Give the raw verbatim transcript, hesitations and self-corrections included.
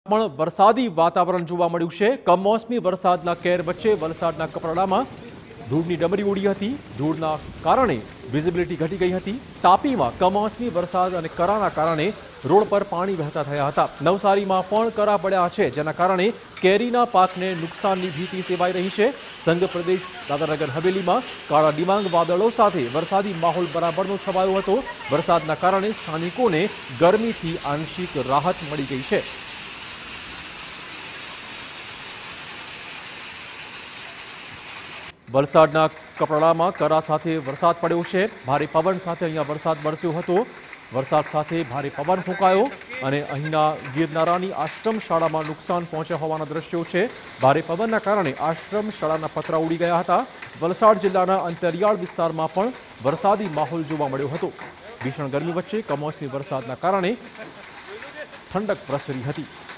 પણ વરસાદી વાતાવરણ જોવા મળ્યું છે। કમોસમી વરસાદના કેર વચ્ચે વલસાડના કપરાડામાં ધૂળની ડમરી ઉડી હતી। ધૂળના કારણે વિઝિબિલિટી ઘટી ગઈ હતી। તાપીમાં કમોસમી વરસાદ અને કરાના કારણે રોડ પર પાણી વહેતા થયા હતા। નવસારીમાં પણ કરા પડ્યા છે, જેના કારણે કેરીના પાકને નુકસાનની ભીતિ સેવાઈ રહી છે। સંઘ પ્રદેશ દાદરાનગર હવેલીમાં કાળા ડિબાંગ વાદળો સાથે વરસાદી માહોલ બરાબરનો છવાયો હતો। વરસાદના કારણે સ્થાનિકોને ગરમીથી આંશિક રાહત મળી ગઈ છે। વલસાડના કપરાડામાં કરા સાથે વરસાદ પડ્યો છે। ભારે પવન સાથે અહીંયા વરસાદ વરસ્યો હતો। વરસાદ સાથે ભારે પવન ફૂંકાયો અને અહીંના ગિરનારાની આશ્રમ શાળામાં નુકસાન પહોંચ્યા હોવાના દ્રશ્યો છે। ભારે પવનના કારણે આશ્રમ શાળાના પતરા ઉડી ગયા હતા। વલસાડ જિલ્લાના અંતરિયાળ વિસ્તારમાં પણ વરસાદી માહોલ જોવા મળ્યો હતો। ભીષણ ગરમી વચ્ચે કમોસમી વરસાદના કારણે ઠંડક પ્રસરી હતી।